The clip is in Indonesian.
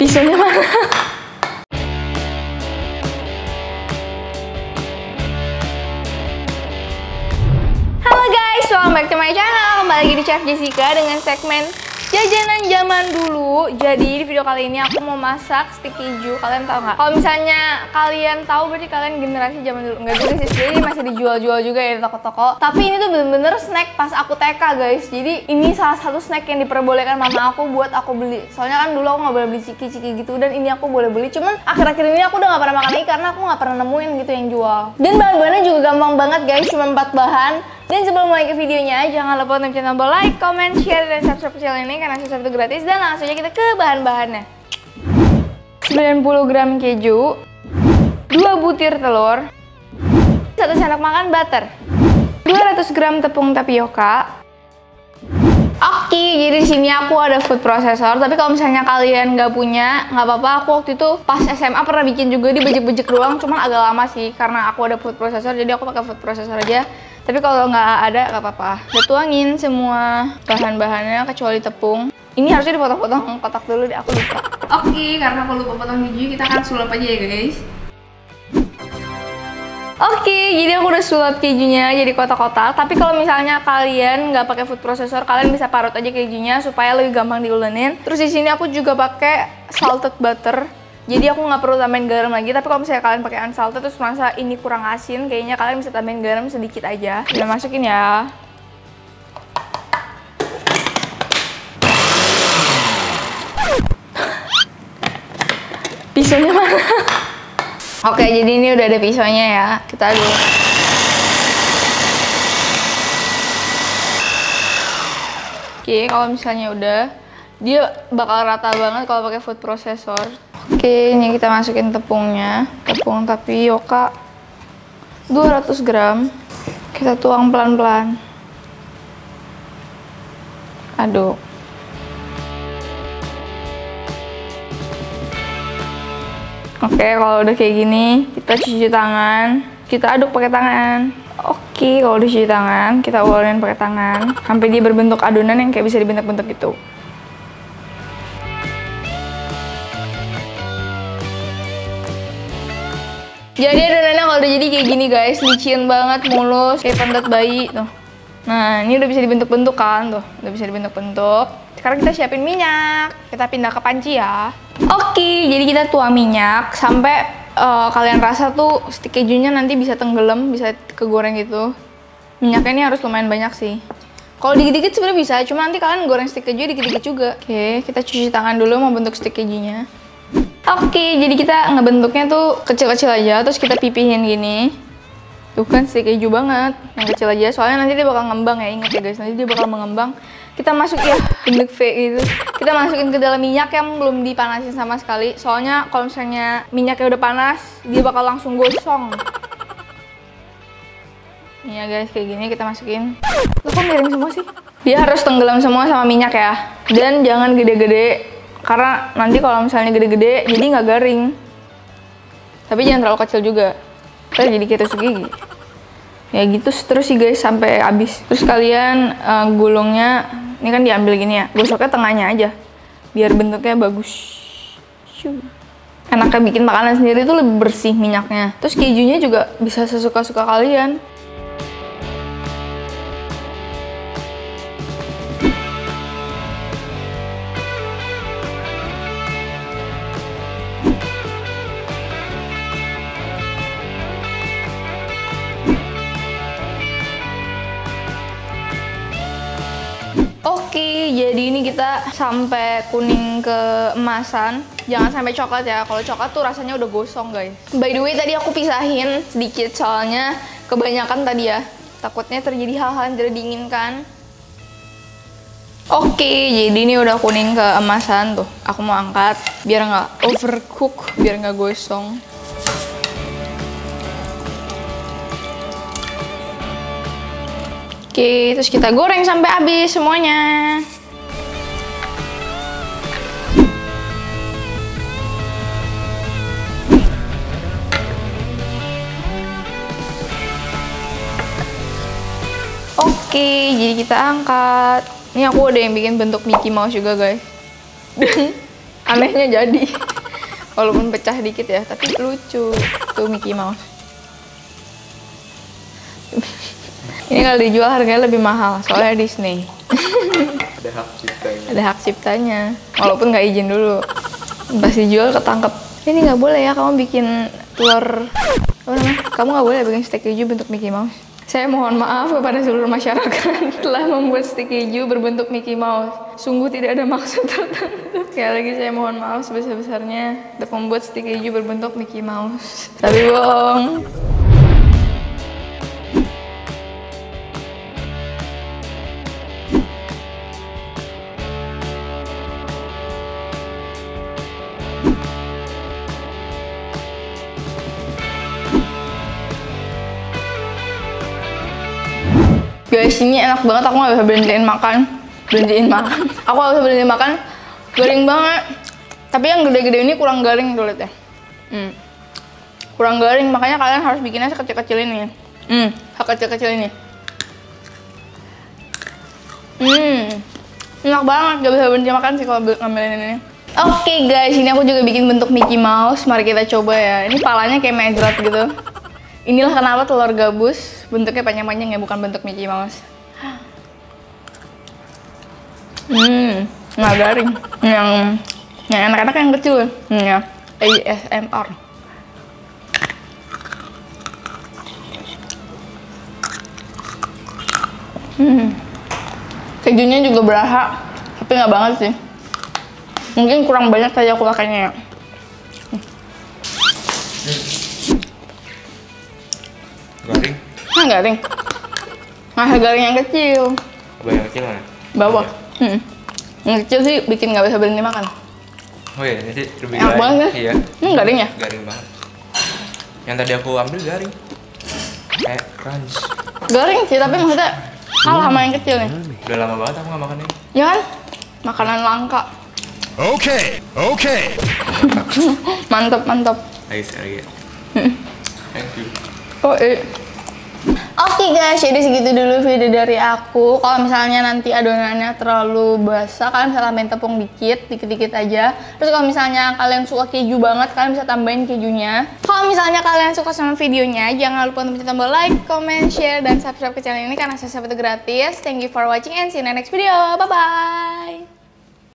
Pisaunya mana? Halo guys, welcome back to my channel. Kembali lagi di Chef Jessica dengan segmen jajanan zaman dulu. Jadi di video kali ini aku mau masak stik keju. Kalian tahu nggak? Kalau misalnya kalian tahu berarti kalian generasi zaman dulu. Enggak juga sih, jadi masih dijual-jual juga ya di toko-toko. Tapi ini tuh bener-bener snack pas aku TK guys. Jadi ini salah satu snack yang diperbolehkan mama aku buat aku beli. Soalnya kan dulu aku nggak boleh beli ciki-ciki gitu, dan ini aku boleh beli. Cuman akhir-akhir ini aku udah nggak pernah makan lagi karena aku nggak pernah nemuin gitu yang jual. Dan bahan-bahannya juga gampang banget guys, cuma 4 bahan. Dan sebelum mulai ke videonya, jangan lupa untuk tekan tombol like, comment, share, dan subscribe channel ini karena subscribe itu gratis. Dan langsung aja kita ke bahan-bahannya. 90 gram keju, 2 butir telur, 1 sendok makan butter, 200 gram tepung tapioka. Oke, jadi di sini aku ada food processor. Tapi kalau misalnya kalian nggak punya, nggak apa-apa. Aku waktu itu pas SMA pernah bikin juga, dibejek-bejek doang. Cuman agak lama sih karena aku ada food processor, jadi aku pakai food processor aja. Tapi kalau nggak ada, nggak apa-apa. Udah tuangin semua bahan-bahannya kecuali tepung. Ini harusnya dipotong-potong kotak dulu deh, aku lupa. Oke, karena aku lupa potong keju, kita akan sulap aja ya guys. Oke, jadi aku udah sulap kejunya jadi kotak-kotak. Tapi kalau misalnya kalian nggak pakai food processor, kalian bisa parut aja kejunya supaya lebih gampang diulenin. Terus di sini aku juga pakai salted butter. Jadi aku nggak perlu tambahin garam lagi. Tapi kalau misalnya kalian pakai unsalted terus merasa ini kurang asin, kayaknya kalian bisa tambahin garam sedikit aja. Udah masukin ya. Pisaunya mana? Oke, jadi ini udah ada pisaunya ya. Kita aduk. Oke, kalau misalnya udah, dia bakal rata banget kalau pakai food processor. Oke, ini kita masukin tepungnya. Tepung tapioka 200 gram. Kita tuang pelan-pelan. Aduk. Oke, kalau udah kayak gini, kita cuci tangan, kita aduk pakai tangan. Oke, kalau udah cuci tangan, kita ulenin pakai tangan sampai dia berbentuk adonan yang kayak bisa dibentuk-bentuk gitu. Jadi adonannya kalau udah jadi kayak gini guys, licin banget, mulus, kayak pantat bayi tuh. Nah, ini udah bisa dibentuk-bentuk kan, tuh, udah bisa dibentuk-bentuk. Sekarang kita siapin minyak, kita pindah ke panci ya. Oke, jadi kita tuang minyak sampai kalian rasa tuh stik kejunya nanti bisa tenggelam, bisa kegoreng gitu. Minyaknya ini harus lumayan banyak sih. Kalau dikit-dikit sebenarnya bisa, cuma nanti kalian goreng stik keju dikit-dikit juga. Oke, kita cuci tangan dulu mau bentuk stik kejunya. Oke, jadi kita ngebentuknya tuh kecil-kecil aja, terus kita pipihin gini. Tuh kan stik keju banget, yang kecil aja. Soalnya nanti dia bakal ngembang ya, ingat ya guys, nanti dia bakal mengembang. Kita masuk ya, bentuk V gitu. Kita masukin ke dalam minyak yang belum dipanasin sama sekali. Soalnya kalau misalnya minyaknya udah panas, dia bakal langsung gosong. Nih ya guys, kayak gini kita masukin. Loh, kok miring semua sih? Dia harus tenggelam semua sama minyak ya. Dan jangan gede-gede, karena nanti kalau misalnya gede-gede, jadi nggak garing. Tapi jangan terlalu kecil juga, kita jadi kayak tusuk gigi. Ya gitu terus sih guys sampai habis. Terus kalian gulungnya, ini kan diambil gini ya, gosoknya tengahnya aja biar bentuknya bagus. Enaknya bikin makanan sendiri itu lebih bersih minyaknya. Terus kejunya juga bisa sesuka-suka kalian. Oke, jadi ini kita sampai kuning keemasan. Jangan sampai coklat ya. Kalau coklat tuh rasanya udah gosong guys. By the way, tadi aku pisahin sedikit soalnya kebanyakan tadi ya. Takutnya terjadi hal-hal yang tidak diinginkan. Oke, jadi ini udah kuning keemasan tuh. Aku mau angkat biar nggak overcook, biar nggak gosong. Oke, terus kita goreng sampai habis semuanya. Oke, jadi kita angkat. Ini aku ada yang bikin bentuk Mickey Mouse juga guys. Dan Anehnya jadi. Walaupun pecah dikit ya, tapi lucu. Tuh Mickey Mouse. Ini kalau dijual harganya lebih mahal, soalnya Disney. Ada hak ciptanya. Ada hak ciptanya, walaupun nggak izin dulu. Pas dijual ketangkep. Ini nggak boleh ya, kamu bikin telur. Apa namanya? Kamu nggak boleh bikin stik keju bentuk Mickey Mouse. Saya mohon maaf kepada seluruh masyarakat telah membuat stik keju berbentuk Mickey Mouse. Sungguh tidak ada maksud tertentu. Sekali lagi saya mohon maaf sebesar-besarnya untuk membuat stik keju berbentuk Mickey Mouse. Tapi bohong. Guys, ini enak banget, aku gak bisa berhentiin makan. Aku gak bisa berhentiin makan, garing banget. Tapi yang gede-gede ini kurang garing tuh, lihat ya. Kurang garing, makanya kalian harus bikinnya sekecil-kecil ini. Sekecil-kecil ini. Enak banget, gak bisa berhenti makan sih kalau ngambilin ini. Oke guys, ini aku juga bikin bentuk Mickey Mouse. Mari kita coba ya. Ini palanya kayak medrat gitu. Inilah kenapa telur gabus bentuknya panjang-panjang ya, bukan bentuk Mickey Mouse. Nggak garing. Yang enak-enak yang kecil. Ya, ASMR. Kejunya juga berasa, tapi nggak banget sih. Mungkin kurang banyak saja aku pakainya ya. Garing? Garing. Nggak garing yang kecil. Apa yang kecil mana? Bawah. Yang kecil sih bikin nggak bisa berhenti makan. Oh iya, ini sih lebih Enak garing. banget kan? Iya. Garing ya? Garing banget. Yang tadi aku ambil garing. Kayak crunch. Garing sih, tapi maksudnya kalah sama yang kecil nih. Udah lama banget aku nggak makan ini. Ya kan? Makanan langka. Okay. Mantap. Lagi sekali ya. Thank you. Oke guys, jadi segitu dulu video dari aku. Kalau misalnya nanti adonannya terlalu basah, kalian bisa tambahin tepung dikit aja. Terus kalau misalnya kalian suka keju banget, kalian bisa tambahin kejunya. Kalau misalnya kalian suka sama videonya, jangan lupa untuk tombol like, comment, share, dan subscribe ke channel ini karena subscribe itu gratis. Thank you for watching and see you in the next video. Bye-bye!